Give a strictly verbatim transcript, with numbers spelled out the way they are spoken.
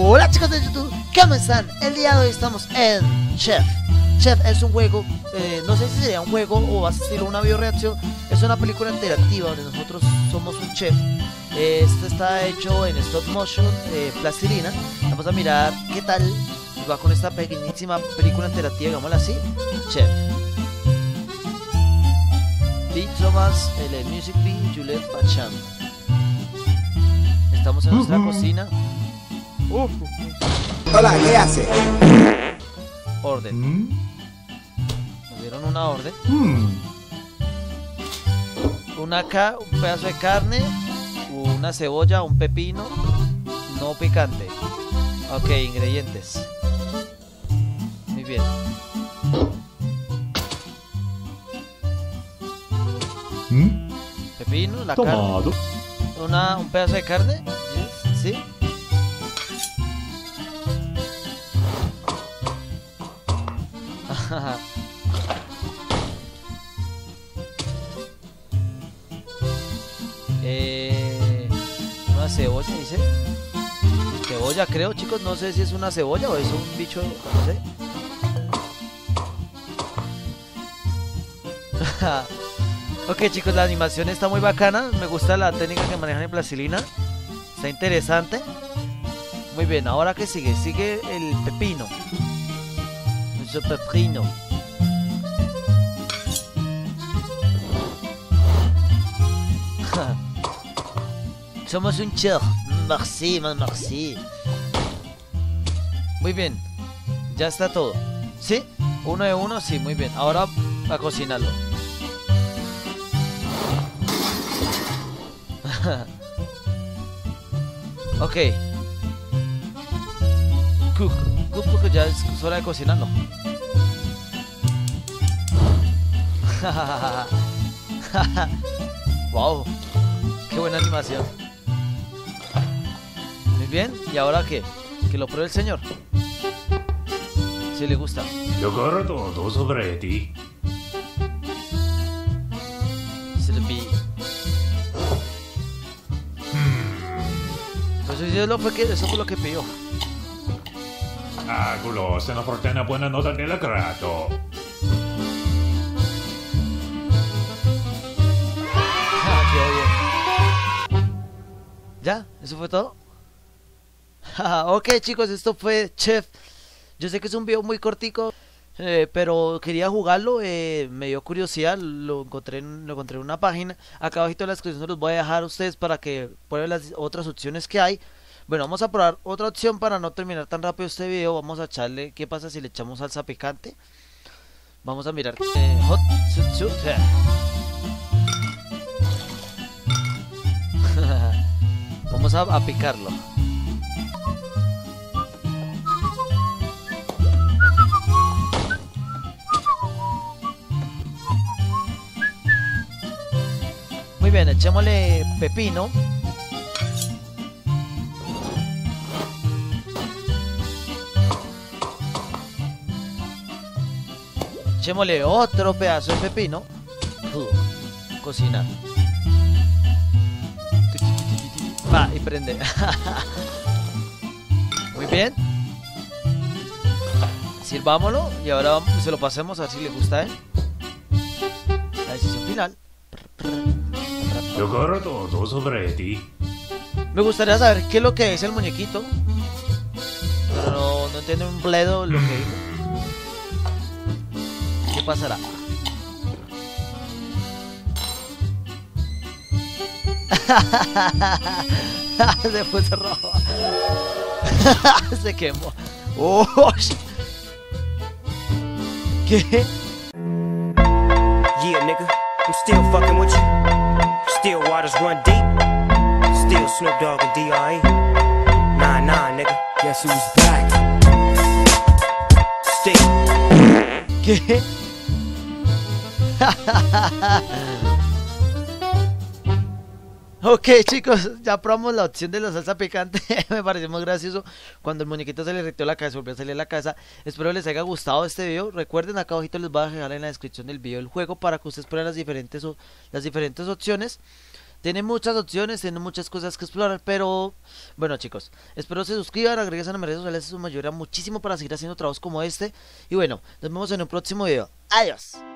Hola chicos de YouTube, ¿cómo están? El día de hoy estamos en Chef. Chef es un juego, eh, no sé si sería un juego o va a ser una bioreacción. Es una película interactiva donde nosotros somos un chef. eh, Este está hecho en stop motion, eh, plastilina. Vamos a mirar qué tal va con esta pequeñísima película interactiva, digámosla así. Chef. Pete Thomas, el Music B, Juliette Bacham. Estamos en nuestra cocina. Uh. Hola, ¿qué hace? Orden. ¿Mm? Nos dieron una orden. Mm. Una acá, un pedazo de carne, una cebolla, un pepino, no picante. Ok, ingredientes. Muy bien. ¿Mm? Pepino, la Tomado. carne. Una, un pedazo de carne. ¿Sí? eh, una cebolla, dice. Cebolla, creo, chicos. No sé si es una cebolla o es un bicho, no sé. Ok, chicos, la animación está muy bacana. Me gusta la técnica que manejan en plastilina. Está interesante. Muy bien, ahora que sigue, sigue el pepino. El pepino. Somos un chef. Merci, merci. Muy bien. Ya está todo. ¿Sí? Uno de uno, sí, muy bien. Ahora a cocinarlo. Ok. Cook. Cook porque ya es hora de cocinarlo. Wow. Qué buena animación. Muy bien. ¿Y ahora qué? Que lo pruebe el señor. Si le gusta. Yo corro todo sobre ti. Serví. Pues eso fue, que, eso fue lo que pidió. Agulo, se nos porta una buena nota nella grato. Ah, quedó bien. ¿Ya? ¿Eso fue todo? Ok, chicos, esto fue Chef. Yo sé que es un video muy cortico, eh, pero quería jugarlo, eh, me dio curiosidad, lo encontré, en, lo encontré en una página. Acá abajito en la descripción se los voy a dejar a ustedes para que prueben las otras opciones que hay. Bueno, vamos a probar otra opción para no terminar tan rápido este video. Vamos a echarle, ¿qué pasa si le echamos salsa picante? Vamos a mirar eh, hot shoot, shoot. Vamos a, a picarlo. Muy bien, echémosle pepino. Echémosle otro pedazo de pepino. Uh, cocinar. Va, y prende. Muy bien. Sirvámoslo y ahora se lo pasemos a ver si le gusta a él. La decisión final. Yo corro todo sobre ti. Me gustaría saber qué es lo que es el muñequito. Pero no, no entiendo un bledo lo que dijo. ¿Qué pasará? Se puso rojo. Se quemó. Oh, ¿qué? Yeah, nigga, I'm still fucking with you. Still waters run deep. Still Snoop Dogg and D R E. Nah, nah, nigga. Guess who's back? Still. ¿Qué? Ok, chicos, ya probamos la opción de la salsa picante. Me pareció muy gracioso cuando el muñequito se le irritó la cabeza, volvió a salir la casa. Espero les haya gustado este video. Recuerden, acá abajito les voy a dejar en la descripción del video el juego para que ustedes prueben las diferentes, las diferentes opciones Tiene muchas opciones, tiene muchas cosas que explorar, pero bueno chicos, espero se suscriban, agreguen a las redes sociales, eso me ayudará muchísimo para seguir haciendo trabajos como este. Y bueno, nos vemos en un próximo video. Adiós.